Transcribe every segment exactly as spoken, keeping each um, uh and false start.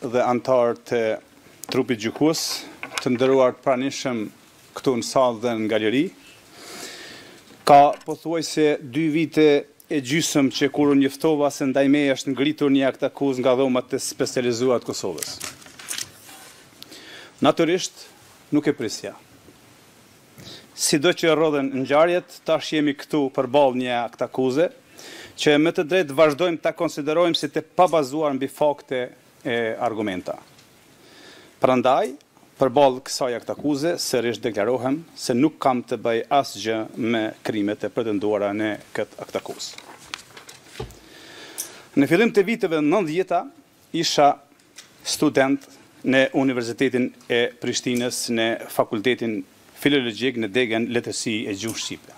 dhe antarë të trupit gjykues, të nderuar pranishëm këtu në sallë dhe në galeri. Ka pothuajse dy vite e gjysmë që kur unë njoftova se ndaj meje është ngritur një akt akuzë nga dhomat të specializuara të Kosovës. Natyrisht nuk e prisja. Sido që rrodhen ngjarjet, tash jemi këtu përballë një akt akuze që me të drejtë vazhdojmë ta konsiderojmë si të pabazuar mbi fakte e argumenta. Prandaj, përballë kësaj akt akuze, sërish deklarohem se nuk kam të bëj asgjë me krimet e pretenduara në këtë akt akuzë. Në fillim të viteve nëntëdhjetë isha student në Universitetin e Prishtinës në Fakultetin Filologjik në degën Letërsi e Gjuhës Shqipe.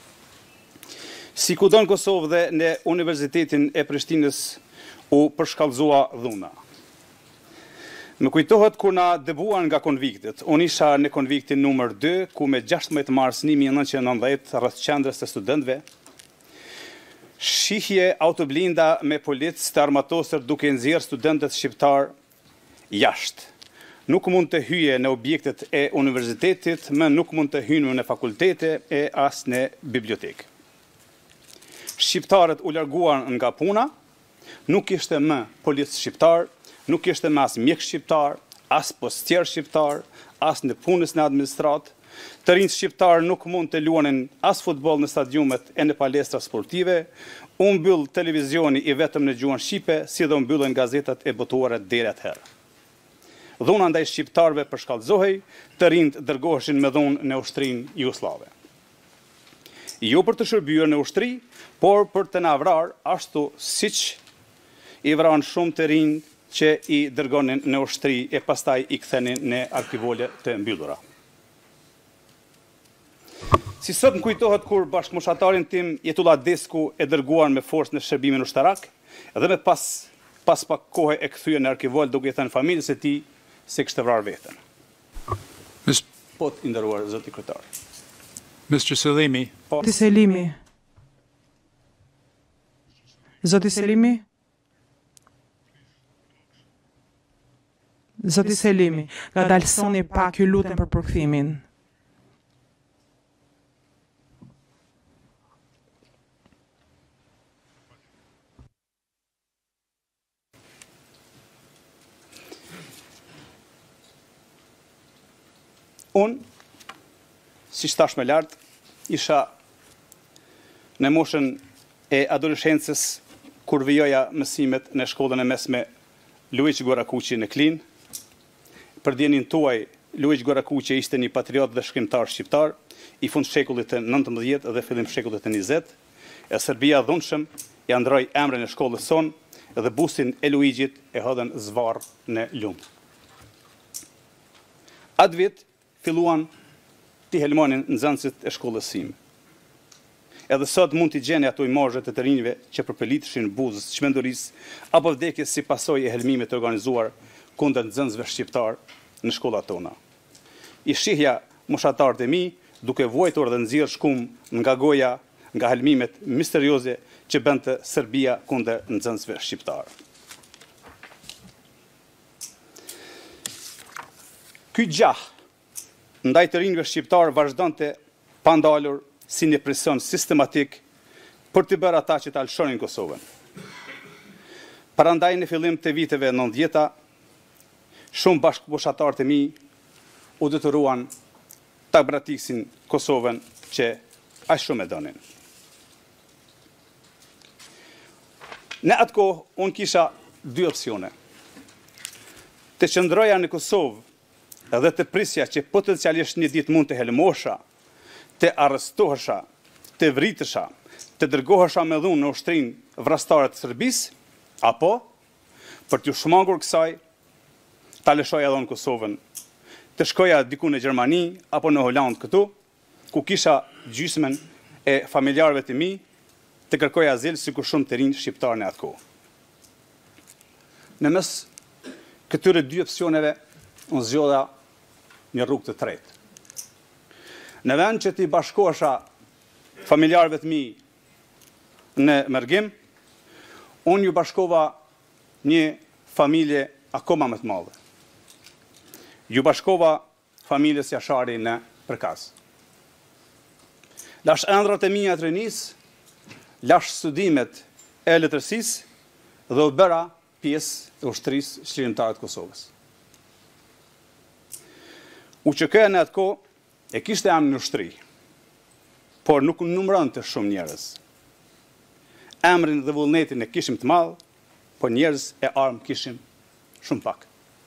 Si kudo në Kosovë dhe në Universitetin e Prishtinës u përshkallëzua dhuna. Më kujtohet kur na dëbuan nga konviktet. Unë isha në konviktin numër dy, ku me gjashtëmbëdhjetë mars një mijë e nëntëqind e nëntëdhjetë rreth qendrës së studentëve, shihje autoblinda me policë të armatosur duke nxjerrë studentët shqiptar jashtë. Nuk mund të hyje në objektet e universitetit, më nuk mund të hyjnë në fakultete e as në bibliotekë. Shqiptarët u larguan nga puna, nuk ishte më policë shqiptar, nuk ishte më as mjek shqiptar, as postier shqiptar, as në punës në administratë. Të rinjt shqiptar nuk mund të luanin as futboll në stadiumet e në palestra sportive, u mbyll televizioni i vetëm në gjuhën shqipe, si dhe u mbyllen gazetat e botuara deri atëherë. Dhuna ndaj shqiptarëve përshkallëzohej, të rinjt dërgoheshin me dhunë në ushtrinë jugoslave. Jo për të shërbyer në ushtri, por për të na vrarë ashtu siç i vranë shumë të rinj që i dërgonin në ushtri e pastaj i kthenin në arkivole të mbyllura. Si sot më kujtohet kur bashkëmoshatarin tim Jetullah Desku e dërguan me forcë në shërbimin ushtarak, dhe me pas pas pak kohë e kthye në arkivol duke i thënë familjes së tij se kishte vrarë veten. Po të nderuar zoti kryetar. mister Selimi. Zoti Selimi. Zoti Selimi. Zoti Selimi, nga dalsoni pak, ju lutem për përkthimin. Unë, si shtash me lartë, isha në moshën e adoleshencës kur vijoja mësimet në shkollën e mesme Luiq Gorakuqi në Klinë. Për djenin tuaj, Luiq Gorakuqi ishte një patriot dhe shkrimtar shqiptar i fund shekullit të nëntëmbëdhjetë dhe fillim shekullit të njëzet, e Serbia dhunshëm ja ndroi emrin e shkollës son dhe bustin e Luigjit e hodhen zvarr në lumë. Atë vit filluan t'i helmonin nxënësit e shkollës sime. Edhe sot mund t'i gjeni ato imazhe të të rinjve që përpeliteshin buzës, çmendurisë apo vdekjes si pasojë e helmimit të organizuar kundër nxënësve shqiptar në shkollat tona. I shihja moshatarët e mi duke vuajtur dhe nxjerr shkum nga goja, nga helmimet misterioze që bënte Serbia kundër nxënësve shqiptar. Ky gjah ndaj të rinjve shqiptar vazhdonte pa ndalur si një presion sistematik për të bërë ata që të alshonin Kosovën. Parandaj në fillim të viteve nëntëdhjetë, shumë bashkëboshatarët e mi u detyruan ta bratiksin Kosovën që aq shumë e donin. Në atë kohë, unë kisha dy opsione. Të qëndroja në Kosovë edhe të prisja që potencialisht një ditë mund të helmosha, të arrestohesha, të vritesha, të dërgohesha me dhunë në ushtrinë vrastare të Serbisë, apo, për t'ju shmangur kësaj, ta lëshoja edhe në Kosovën, të shkoja diku në Gjermani, apo në Holland këtu, ku kisha gjysmën e familjarëve të mi, të kërkoja azil si kur shumë të rinj shqiptar në atë kohë. Në mes këtyre dy opsioneve, unë zgjodha një rrugë të tretë. Në vend që t'i bashkohesha familjarëve të mi në Mërgim, unë ju bashkova një familje akoma më të madhe. Ju bashkova familjes Jashari në përkaz. Lash ëndrat e mia të rinis, lash studimet e letërsisë dhe u bëra pjesë e ushtrisë shqirimtare të Kosovës. U që këja në atë ko e kishte amë në ushtri, por nuk numëron të shumë njerëz. Emrin dhe vullnetin e kishim të madh, por njerëz e armë kishim shumë pak.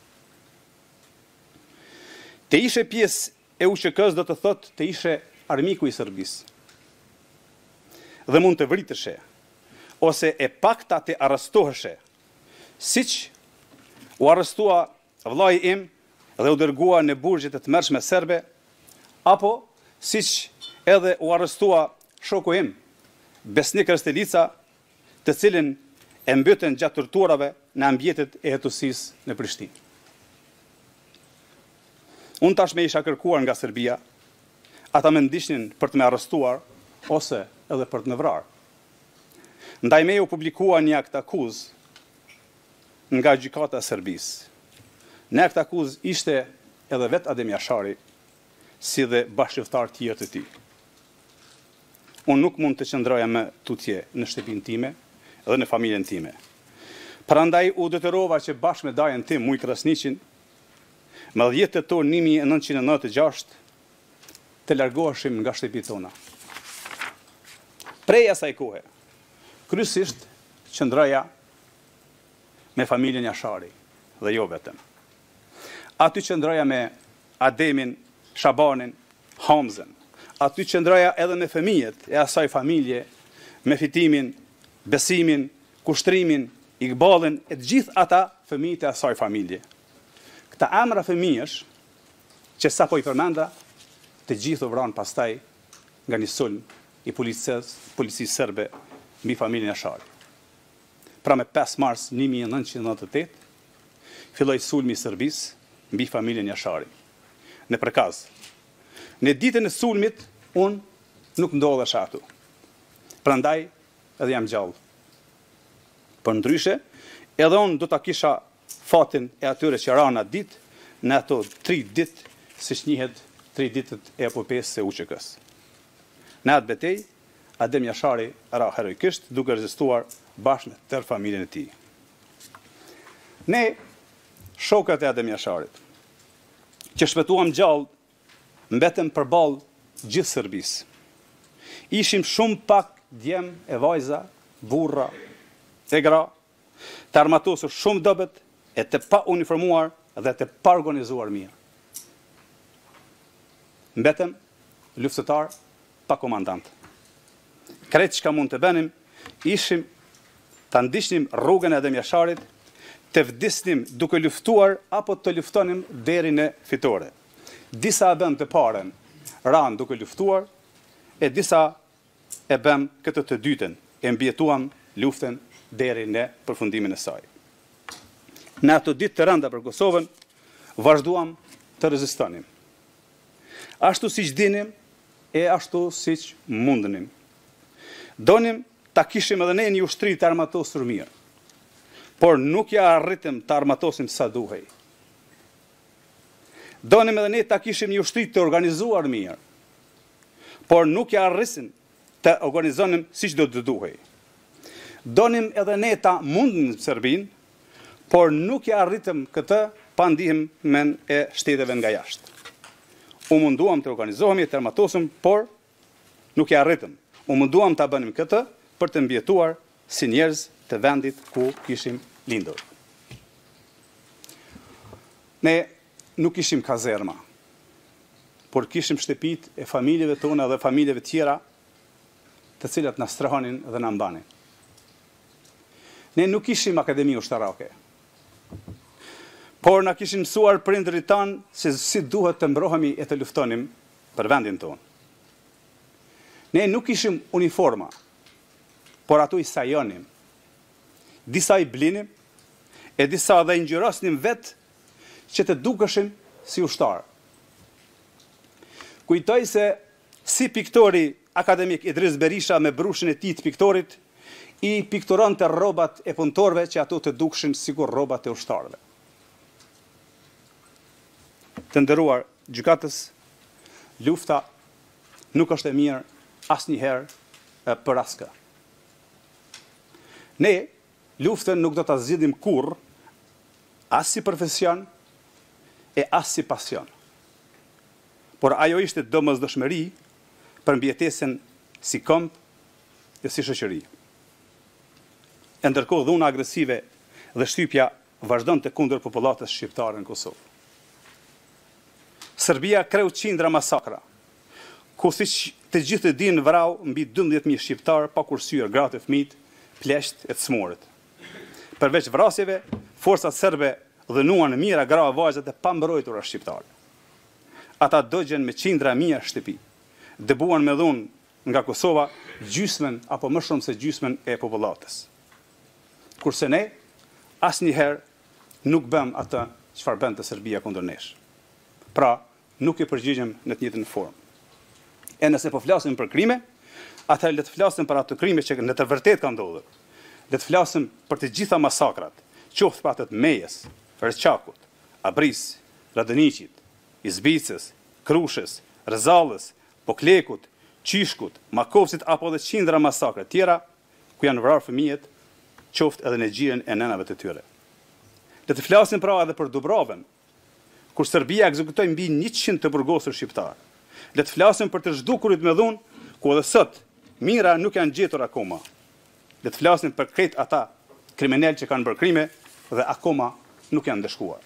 Të ishe pjesë e U Q K-s do të thotë të ishe armiku i Serbisë. Dhe mund të vriteshe, ose e pakta të arrestoheshe, siç u arrestua vllai im dhe u dërgua në burgjet e tmerrshme serbe, apo siç edhe u arrestua shoku im, Besnik Rstelica, të cilin e mbytën gjatë torturave në ambientet e jetësisë në Prishtinë. Unë tashme isha kërkuar nga Serbia, ata më ndishnin për të më arrestuar ose edhe për të më vrarë. Ndaj me u publikua një akt akuzë nga gjykata e Serbisë. Në akt akuzë ishte edhe vetë Adem Jashari, si dhe bashkëftar tjerë të tij. Unë nuk mund të qëndroja më tutje në shtëpinë time dhe në familjen time. Prandaj u detyrova që bashkë me dajen tim Muj Krasniqin, më dhjetë tetor një mijë e nëntëqind e nëntëdhjetë e gjashtë të largoheshim nga shtëpitë tona. Prej asaj kohe, kryesisht qëndroja me familjen Jashari dhe jo vetëm. Aty qëndroja me Ademin, Shabanin, Hamzen. Aty qëndroja edhe me fëmijët e asaj familje, me Fitimin, Besimin, Kushtrimin, Iqbalin, e të gjithë ata fëmijët e asaj familje. Këta emra fëmijësh, që sa po i përmenda, të gjithë u vranë pastaj nga një sulm i policisë serbe mbi familjen Jashari. Pra me pesë mars një mijë e nëntëqind e nëntëdhjetë e tetë, filloi sulmi i Serbisë mbi familjen Jashari. Në përkaz. Në ditën e sulmit, unë nuk ndodhesh atu. Prandaj edhe jam gjallë. Për ndryshe, edhe unë do ta kisha fatin e atyre që ranë atë ditë, në ato tri ditë, siç njihet tri ditët e epopesë së U Q K-s. Në atë betejë, Adem Jashari ra heroikisht duke rezistuar bashkë me tërë familjen e tij. Ne, shokët e Adem Jasharit, që shpëtuam gjallë, mbetëm përballë gjithë Serbisë. Ishim shumë pak djem e vajza, burra, e gra, të armatosur shumë dobët, e të pa uniformuar dhe të pa organizuar mirë. Mbetëm luftëtar pa komandant. Kretë çka mund të bënim, ishim të ndishnim rrugën e Adem Jasharit, të vdisnim duke luftuar apo të luftonim deri në fitore. Disa e bëm të parën, ranë duke luftuar, e disa e bëm këtë të dytën, e mbjetuam luftën deri në përfundimin e saj. Në ato ditë të rënda për Kosovën, vazhduam të rezistonim. Ashtu siç dinim, e ashtu siç mundenim. Donim ta kishim edhe ne një ushtri të armatosur mirë, por nuk ja arritëm të armatosim sa duhej. Donim edhe ne ta kishim një ushtri të organizuar mirë, por nuk ja arrisim të organizonim siç do të duhej. Donim edhe ne ta mundnim Serbinë, por nuk ja arritëm këtë pa ndihmën e shteteve nga jashtë. U munduam të organizohemi, të armatosëm, por nuk ja arritëm. U munduam ta bënim këtë për të mbjetuar si njerëz të vendit ku kishim lindur. Ne nuk ishim kazerma, por kishim shtëpit e familjeve tona dhe familjeve tjera të cilat na strohonin dhe na mbanin. Ne nuk ishim akademi ushtarake, por na kishin mësuar prindërit tanë se si duhet të mbrohemi e të luftonim për vendin tonë. Ne nuk ishim uniforma, por ato i sajonim. Disa i blinim, e disa dhe i ngjyrosnim vetë që të dukeshim si ushtarë. Kujtoj se si piktori akademik Idris Berisha me brushin e tij të piktorit, i pikturon të rrobat e punëtorëve që ato të dukshin sikur rrobat e ushtarëve. Të nderuar gjykatës, lufta nuk është e mirë asnjëherë për askë. Ne luftën nuk do ta zgjidhim kurrë, as si profesion e as si pasion. Por ajo ishte domosdoshmëri për mbjetesën si këmbë dhe si shoqëri. E ndërkohë dhuna agresive dhe shtypja vazhdonte kundër popullatës shqiptare në Kosovë. Serbia kreu qindra masakra, ku siç të gjithë e dinë vrau mbi dymbëdhjetë mijë shqiptar pa kursyer gratë e fëmijë, plesht e të smurët. Përveç vrasjeve, forcat serbe dhënuan në mira gra vajzat e pambrojtura shqiptare. Ata dogjen me qindra mijë shtëpi, dëbuan me dhunë nga Kosova gjysmën apo më shumë se gjysmën e popullatës. Kurse ne asnjëherë nuk bëm atë çfarë bën Serbia kundër nesh. Pra, nuk e përgjigjem në të njëjtën formë. E nëse po flasim për krime, atëherë le të flasim për ato krime që në të vërtetë kanë ndodhur. Le të flasim për të gjitha masakrat, qoftë për atë të Mejës, Rëqakut, Abris, Radëniqit, Izbicës, Krushës, Rëzallës, Poklekut, Qishkut, Makovcit apo dhe qindra masakra tjera, ku janë vrarë fëmijët, qoftë edhe në gjiren e nënave të tyre. Le të flasim pra edhe për Dubrovën, kur Serbia ekzekutoi mbi njëqind të burgosur shqiptar. Le të flasim për të zhdukurit me dhunë, ku edhe sot mira nuk janë gjetur akoma. Le të flasim për krejt ata kriminal që kanë bërë krime dhe akoma nuk janë ndeshkuar.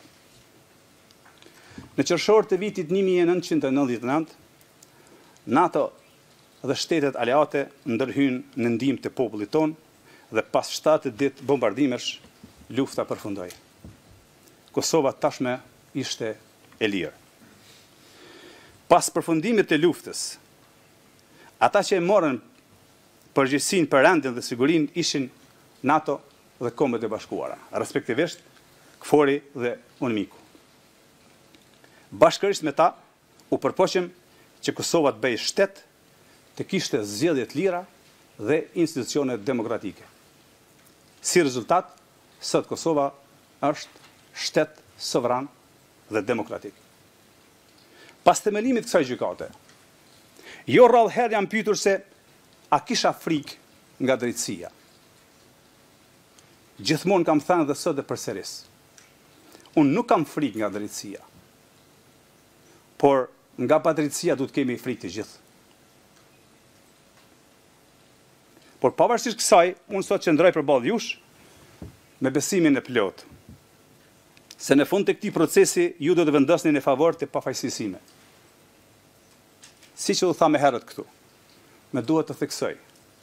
Në qershor të vitit një mijë e nëntëqind e nëntëdhjetë e nëntë, NATO dhe shtetet aleate ndërhynë në ndihmë të popullit ton dhe pas shtatë ditë bombardimesh, lufta përfundoi. Kosova tashme ishte e lirë. Pas përfundimit të luftës, ata që e morën përgjegjësinë për rendin dhe sigurinë ishin NATO dhe Kombet e Bashkuara, respektivisht KFOR-i dhe UNMIK-u. Bashkërisht me ta, u përpoqëm që Kosova të bëjë shtet të kishte zgjedhje të lira dhe institucione demokratike. Si rezultat, sot Kosova është shtet sovran dhe demokratik. Pas themelimit kësaj gjykate, jo rrallë herë jam pyetur se a kisha frikë nga drejtësia. Gjithmonë kam thënë dhe sot dhe përsëris. Unë nuk kam frikë nga drejtësia, por nga padrejtësia duhet kemi frikë të gjithë. Por pavarësisht kësaj, unë sot qëndroj përballë jush me besimin e plotë se në fund të këtij procesi ju do të vendosni në favor të pafajësisë. Siç u tha më herët këtu, më duhet të theksoj.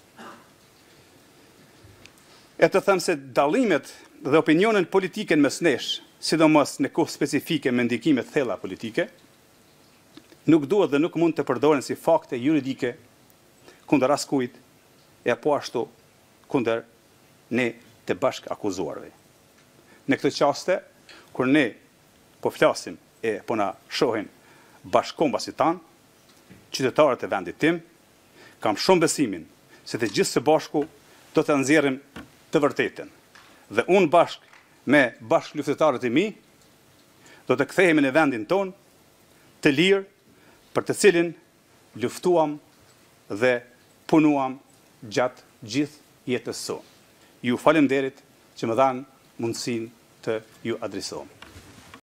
E të them se dallimet dhe opinionet politike mes nesh, sidomos në kohë specifike me ndikime të thella politike, nuk duhet dhe nuk mund të përdoren si fakte juridike kundër askujt e po ashtu kundër ne të bashk akuzuarve. Në këtë qaste, kur ne po flasim e po na shohin bashkëkombasit tanë, qytetarët e vendit tim, kam shumë besimin se të gjithë së bashku do të nxjerrim të vërtetën. Dhe unë bashkë me bashkëluftëtarët e mi, do të kthehemi në vendin ton të lirë për të cilin luftuam dhe punuam gjatë gjithë jetës sonë. Ju falemnderit që më dhanë mundësinë të ju adresohem.